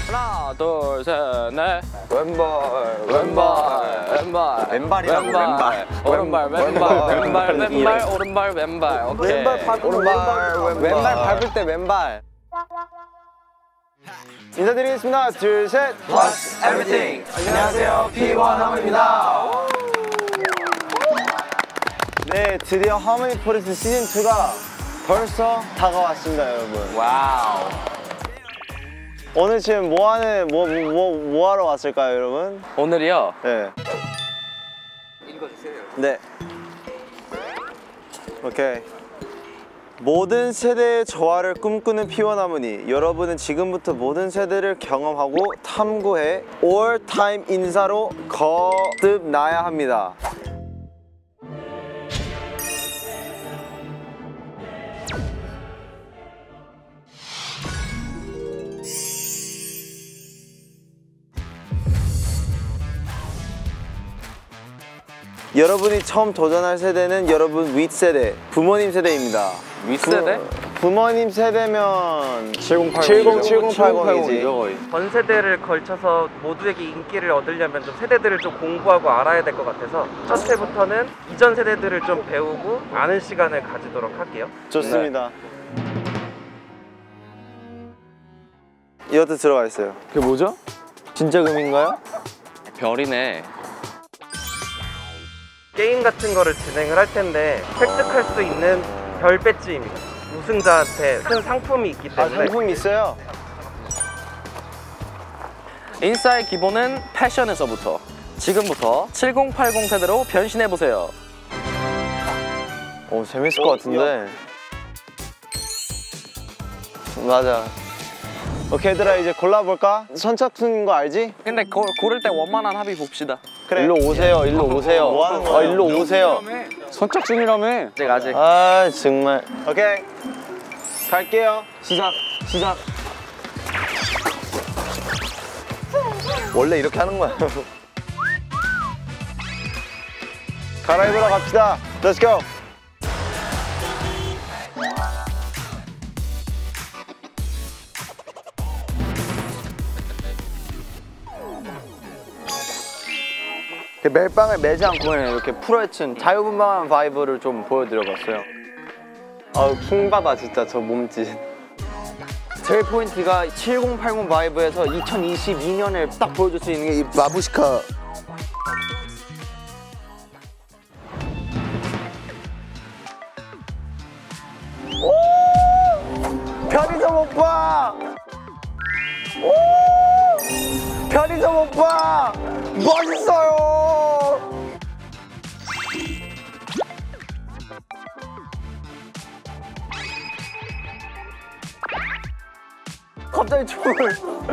하나, 둘, 셋, 넷. 왼발, 왼발이라고, 왼발. 오른발, 왼발, 오른발, 왼발. 오케이. 왼발 밟을 때 왼발. 인사드리겠습니다. 둘, 셋. Plus everything. 안녕하세요, P1 하모니입니다. 네, 드디어 하모니 포레스트 시즌 2가 벌써 다가왔습니다, 여러분. 와우. 오늘 지금 뭐 하러 왔을까요, 여러분? 오늘이요? 네. 읽어주세요. 네. 오케이. 모든 세대의 조화를 꿈꾸는 P1 하모니. 여러분은 지금부터 모든 세대를 경험하고 탐구해 올 타임 인사로 거듭나야 합니다. 여러분이 처음 도전할 세대는 여러분 윗세대, 부모님 세대입니다. 윗세대? 부모님 세대면 7080이지. 전 세대를 걸쳐서 모두에게 인기를 얻으려면 좀 세대들을 좀 공부하고 알아야 될 것 같아서 첫 회부터는 이전 세대들을 좀 배우고 아는 시간을 가지도록 할게요. 좋습니다. 이것도 들어가 있어요. 그게 뭐죠? 진짜 금인가요? 별이네. 게임 같은 거를 진행을 할 텐데 획득할 수 있는 별 배지입니다. 우승자한테 큰 상품이 있기 때문에. 상품 있어요? 인싸의 기본은 패션에서부터. 지금부터 7080 세대로 변신해보세요. 오, 재밌을 것 같은데. 맞아. 오케이, 얘들아, 이제 골라볼까? 선착순인 거 알지? 근데 고를 때 원만한 합의 봅시다. 그래. 일로 오세요, 일로 오세요. 뭐 하는 거야? 일로 오세요. 선착순이라며. 아직. 아, 정말. 오케이. 갈게요. 시작. 원래 이렇게 하는 거야. 갈아입으러 갑시다. Let's go. 멜빵을 매지 않고 이렇게 풀어헤친 자유분방한 바이브를 좀 보여드려봤어요. 아, 킹받아 진짜 저 몸짓. 제일 포인트가 7080 바이브에서 2022년을 딱 보여줄 수 있는 게 이 마부시카. 오! 편의점 오빠! 오! 편의점 오빠! 멋있어요! 갑자기 춤을.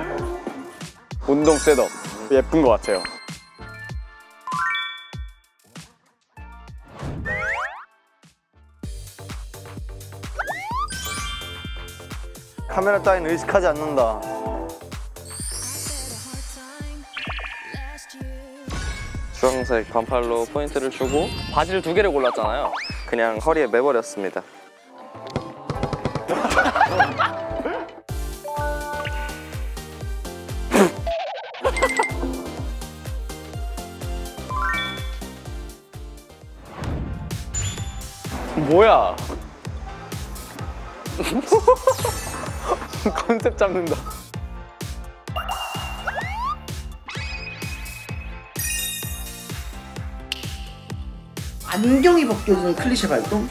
운동 셋업 예쁜 것 같아요. 카메라 따윈 의식하지 않는다. 주황색 반팔로 포인트를 주고 바지를 2개를 골랐잖아요. 그냥 허리에 매버렸습니다. 뭐야? 컨셉 잡는다. 안경이 벗겨지는 클리셰 발동?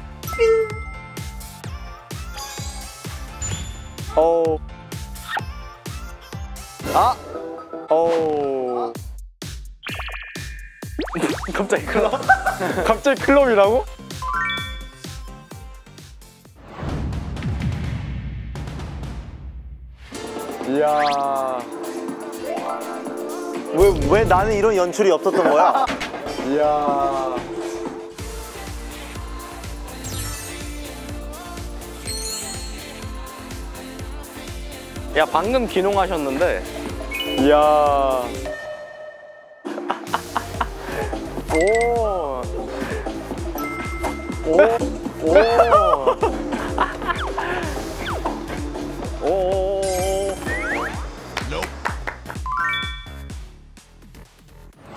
갑자기 클럽? 갑자기 클럽이라고? 이야. 왜 나는 이런 연출이 없었던 거야? 이야. 야, 방금 기농하셨는데. 이야. 오. 오. 오. 오.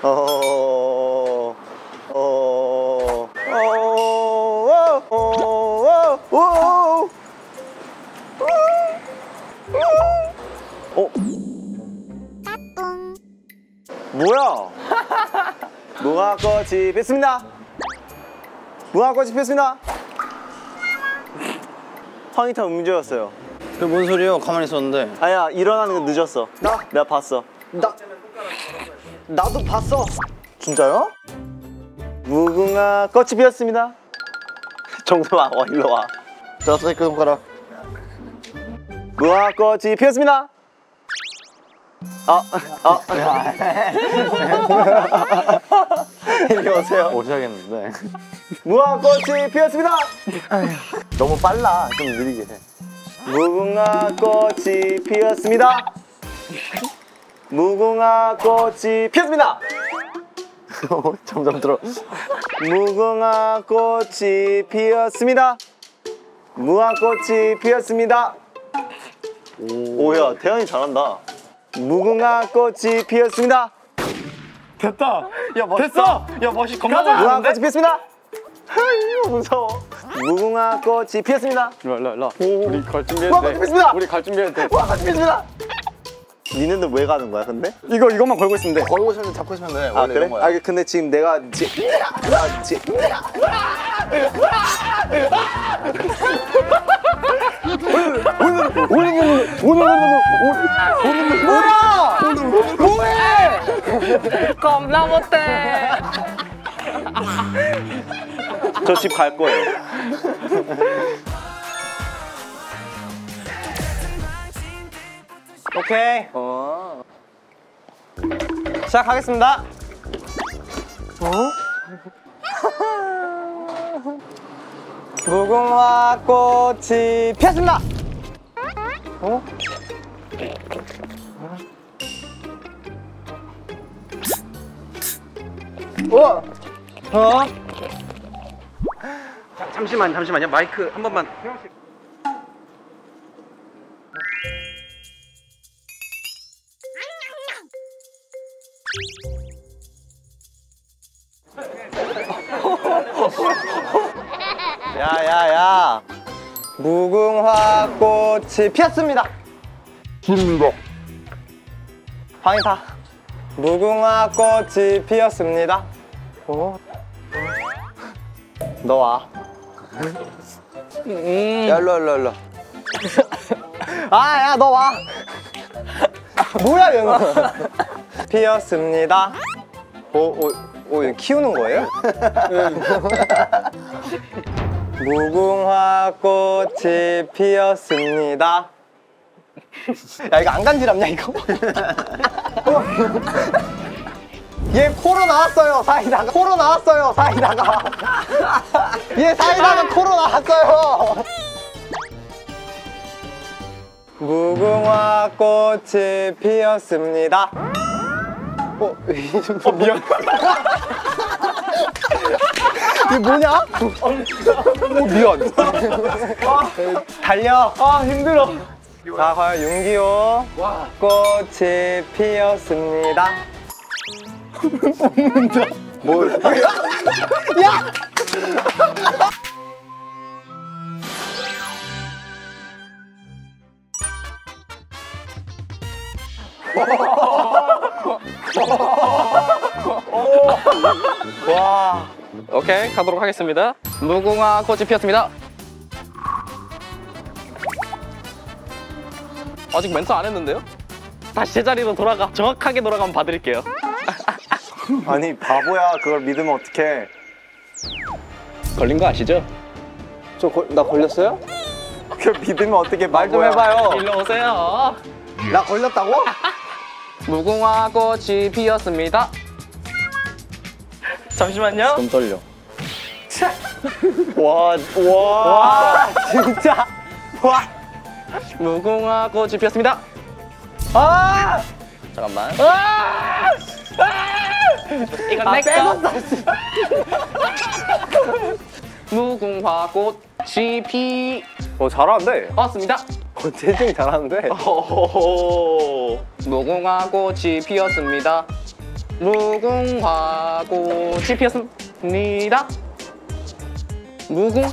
뭐야? 무화꽃이 피었습니다. 무화꽃이 피었습니다. 황희타 문제였어요. 그게 뭔 소리예요? 가만히 있었는데. 아니야, 일어나는 건 늦었어. 내가 봤어. 나도 봤어. 진짜요? 무궁화 꽃이 피었습니다. 정도아, 일로 와. 자, 사이클 손가락. 무화꽃이 피었습니다. 이리 오세요. 오셔야겠는데. 무화꽃이 피었습니다. 너무 빨라. 좀 느리게 해. 무궁화 꽃이 피었습니다. 무궁화 꽃이 피었습니다. 점점 들어. 무궁화 꽃이 피었습니다. 무화꽃이 피었습니다. 오야, 태연이 잘한다. 무궁화 꽃이 피었습니다. 됐다. 야, 멋있어. 야, 멋이 겁나 무궁화 꽃이 피었습니다. 무서워. 무궁화 꽃이 피었습니다. 일로. 우리 갈 무궁화 준비해도 꽃이 돼. 피었습니다. 우리 갈 준비해도 돼. 무궁화 꽃이 피었습니다. 니네는 왜 가는 거야, 근데? 이것만 걸고 있으면 돼. 걸고 있으면 잡고 있으면 돼. 아, 그래? 아, 근데 지금 내가 겁나 못해. 저 집 갈 거예요. 오케이. 시작하겠습니다. 무궁화 꽃이 피었습니다. 잠시만요. 마이크 한 번만. 야야야. 무궁화 꽃이 피었습니다. 황희타. 무궁화 꽃이 피었습니다. 너 와. 야, 일로. 야, 너 와. 뭐야, 얘는. 피었습니다. 이거 키우는 거예요? 무궁화 꽃이 피었습니다. 야, 이거 안 간지럽냐, 이거? 얘 코로 나왔어요, 사이다가. 코로 나왔어요, 사이다가. 얘 사이다가 코로 나왔어요. 무궁화 꽃이 피었습니다. 미안. 이게 뭐냐? 미안. 달려. 힘들어. 자, 과연 윤기호 꽃이 피었습니다. 뭘? 야! 와. 오케이, 가도록 하겠습니다. 무궁화 꽃이 피었습니다. 아직 멘트 안 했는데요? 다시 제자리로 정확하게 돌아가면 봐드릴게요. 아니, 바보야. 그걸 믿으면 어떡해. 걸린 거 아시죠? 나 걸렸어요? 그걸 믿으면 어떡해. 말 좀 해봐요. 일로 오세요. 나 걸렸다고? 무궁화 꽃이 피었습니다. 잠시만요. 좀 떨려. 와, 진짜. 와. 무궁화 꽃이 피었습니다. 아! 잠깐만. 아! 이건 내꺼. 무궁화 꽃이 잘하는데? 피었습니다. 재중이 잘하는데? 무궁화 꽃이 피었습니다. 무궁화꽃이 피었습니다. 무궁.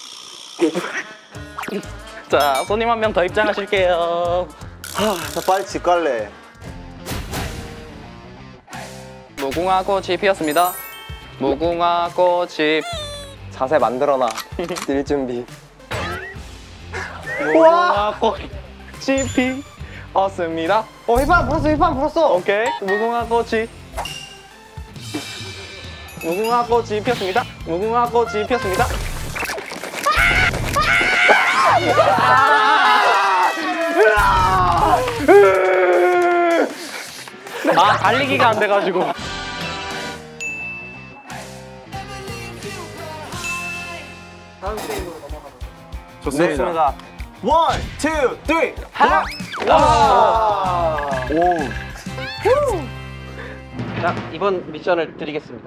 자, 손님 한 명 더 입장하실게요. 나 빨리 집 갈래. 무궁화꽃이 피었습니다. 무궁화꽃이 자세 만들어놔. 일 준비. 무궁화꽃이 피었습니다. 힙합 불었어. 오케이. 무궁화꽃이 피었습니다. 무궁화꽃이 피었습니다. 아, 달리기가 안 돼가지고. 좋습니다. 원, 투, 쓰리. 자, 이번 미션을 드리겠습니다.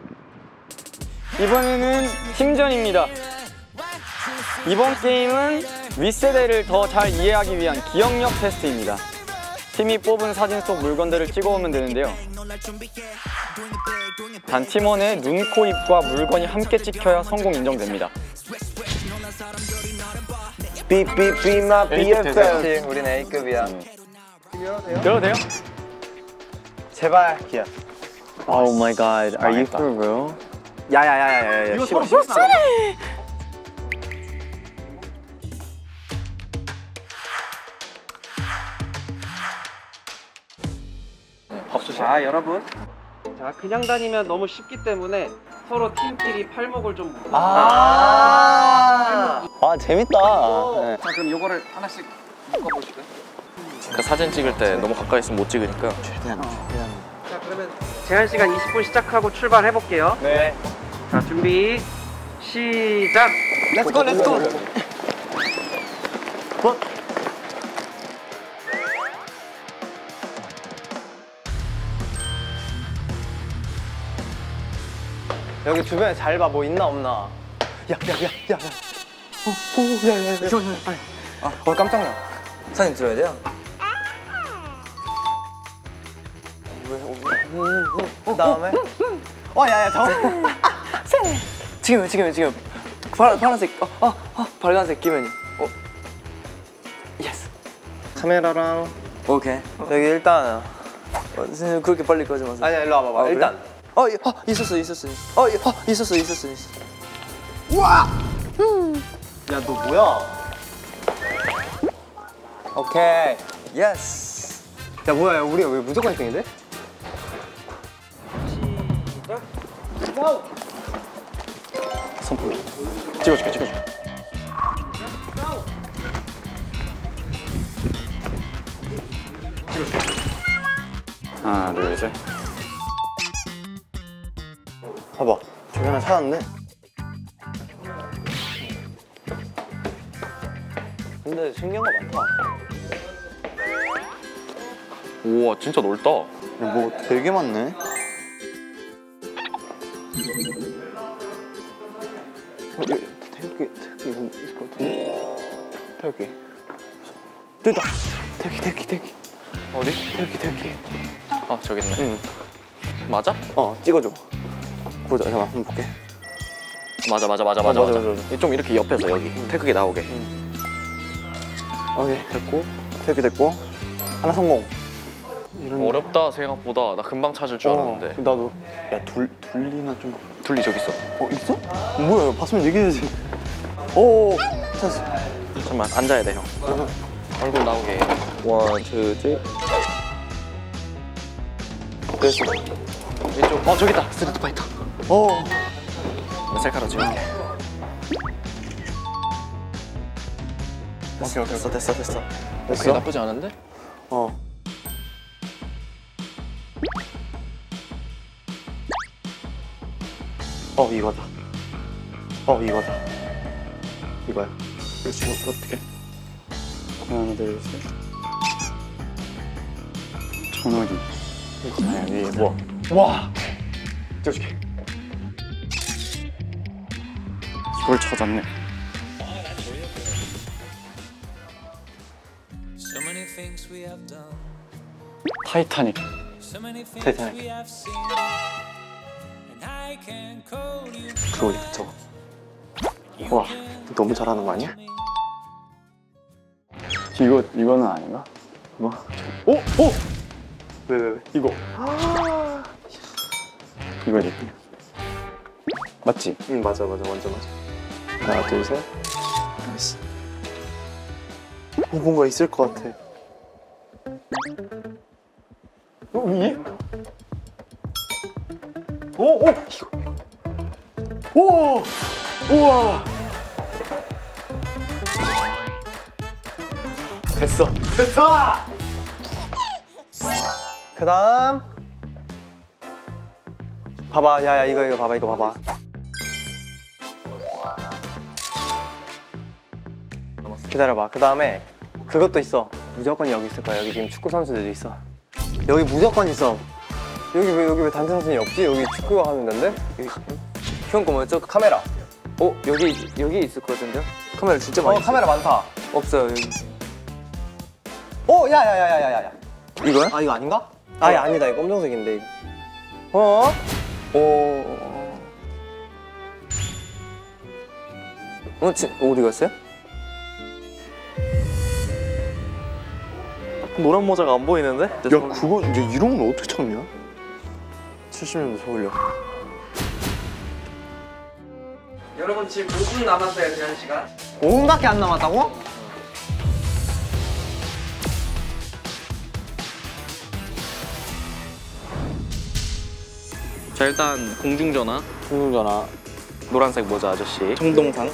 이번에는 팀전입니다. 이번 게임은 윗세대를 더 잘 이해하기 위한 기억력 테스트입니다. 팀이 뽑은 사진 속 물건들을 찍어오면 되는데요. 단 팀원의 눈, 코, 입과 물건이 함께 찍혀야 성공 인정됩니다. 삐삐삐마 BFF. 우린 A급이야. 들어도 돼요? 제발. 기야. Oh my god. Are you for real? 야야야야야. 이거 싫어. 서로 비슷하다. 자, 여러분. 자, 그냥 다니면 너무 쉽기 때문에 서로 팀끼리 팔목을 좀 묶어. 아 재밌다. 네. 자, 그럼 요거를 하나씩 묶어보실까요? 그 사진 찍을 때 너무 가까이 있으면 못 찍으니까. 자, 그러면 제한 시간 20분 시작하고 출발해 볼게요. 네. 자, 준비 시작. 렛츠고 렛츠고. 여기 주변에 잘 봐. 뭐 있나 없나. 야야야야. 야야야. 빨리. 깜짝이야. 사진 들어야 돼요? 그다음에 야야 잠깐. 지금 파란색 빨간색 끼면이. 예스. 카메라랑. 오케이. 여기 일단 그렇게 빨리 꺼지 마세요. 아니야 일로 와봐봐. 일단. 있었어. 있었어. 야, 너 뭐야? 오케이. 예스. 야 뭐야? 우리 왜 무조건 1등인데? 선풍기. 찍어줄게. 하나, 둘, 셋. 봐봐. 저기 하나 찾았네. 근데 신기한 거 많다. 우와, 진짜 넓다. 야, 뭐 되게 많네. 태극기 이거 있을 것 같은데. 태극기. 됐다. 태극기. 어디? 태극기. 아, 저기 있네. 응. 맞아? 찍어줘. 보자. 잠깐 한번 볼게. 맞아. 맞아. 좀 이렇게 옆에서 여기 태극기 나오게. 오케이 됐고. 태극기 됐고. 하나 성공. 어렵다 생각보다. 나 금방 찾을 줄 알았는데. 나도. 야 둘리나 좀. 둘리 저기 있어. 있어? 뭐야? 봤으면 얘기해야지. 오. 찾았어. 잠깐만, 앉아야 돼 형. 얼굴 나오게. 원, 투, 쓰리. 됐어. 이쪽. 저기 있다. 스트리트 파이터. 나 셀카로 찍을게. 됐어. 그게 나쁘지 않은데? 이거다. 이거야. 그렇지. 어떻게? 하나, 둘, 셋. 전화기. 위에 뭐? 와. 찍어줄게. 이걸 찾았네. 타이타닉. 타이타닉. 그러고 저거. 와, 너무 잘하는 거 아니야? 이거는 아닌가? 뭐? 오! 오! 왜? 이거. 이거지. 맞지? 응, 맞아. 완전 맞아. 하나, 둘, 셋. 나이스. 뭔가 있을 것 같아. 위에? 오! 이거. 오! 우와! 됐어. 그 다음. 봐봐, 야, 이거 봐봐. 기다려봐. 그 다음에 그것도 있어. 무조건 여기 있을 거야. 여기 지금 축구 선수들이 있어. 여기 무조건 있어. 여기 왜 단체 선수들이 없지? 여기 축구가 하면 된대? 형 거 뭐였죠? 카메라. 여기 있을 것 같은데요? 카메라 진짜 많이 있어. 카메라 많다. 없어요 여기. 야야야야야야. 이거야? 아, 이거 아닌가? 아니다. 이거 검정색인데 이거. 어디 갔어요? 노란 모자가 안 보이는데? 야, 그거 이제 이런 건 어떻게 찾냐? 70년도 서울역. 여러분 지금 5분 남았어요, 제한 시간. 5분밖에 안 남았다고? 자, 일단 공중전화. 노란색 모자 아저씨. 정동상.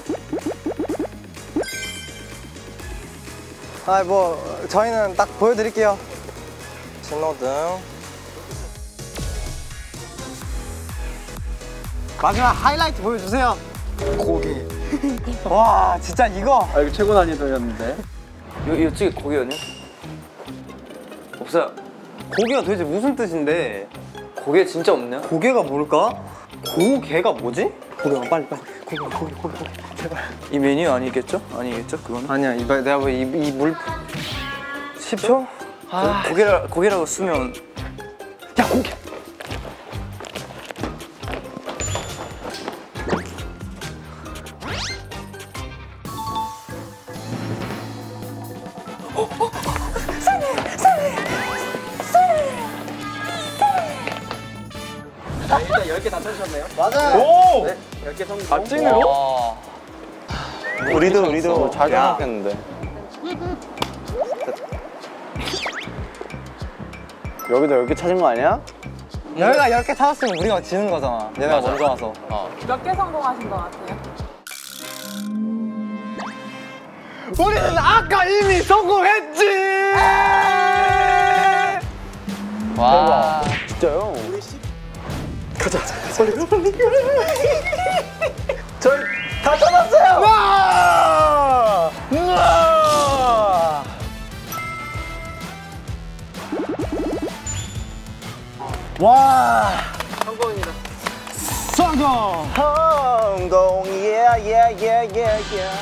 저희는 딱 보여드릴게요. 신호등. 마지막 하이라이트 보여주세요. 고기. 와, 진짜 이거. 이거 최고 난이도였는데. 이쪽에 고기였냐? 없어요. 고개가 도대체 무슨 뜻인데? 고기 진짜 없냐? 고개가 뭘까? 고개가 뭐지? 고개가 빨리. 고개. 제발. 이 메뉴 아니겠죠? 아니겠죠? 그거는? 아니야, 내가 이 물. 10초? 고기라고 쓰면. 야, 고개. 일단 10개 다 찾으셨네요. 맞아. 오! 네, 10개 성공. 찐으로? 우리도 잘 생각했는데. 여기도 10개 찾은 거 아니야? 여기가 10개 찾았으면 우리가 지는 거잖아. 얘네가 먼저 와서. 몇 개 성공하신 것 같아요? 우리는 아까 이미 성공했지! 와. 진짜요? 가자. 빨리. 저희 다 찾았어요! 와! 성공입니다. 성공, yeah.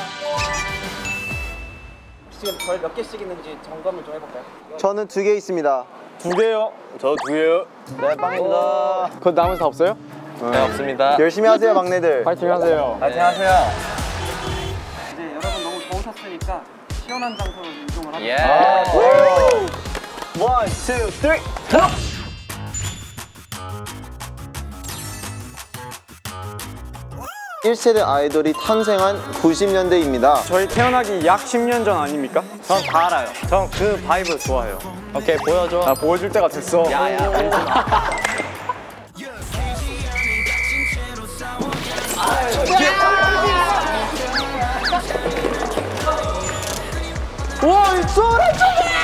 지금 별 몇 개씩 있는지 점검을 좀 해볼까요? 저는 2개 있습니다. 2개요. 저 2개요. 네, 빵입니다. 그거 나머지 다 없어요? 네, 없습니다. 열심히 하세요, 막내들. 파이팅 하세요. 파이팅 하세요. 이제 여러분 너무 더우셨으니까 시원한 장소로 이동을 하겠습니다. 예. 1, 2, 3. 1세대 아이돌이 탄생한 90년대입니다. 저희 태어나기 약 10년 전 아닙니까? 전 다 알아요. 전 그 바이브 좋아해요. 오케이, 보여줘. 나 보여줄 때가 됐어. 와, 이 소리 좀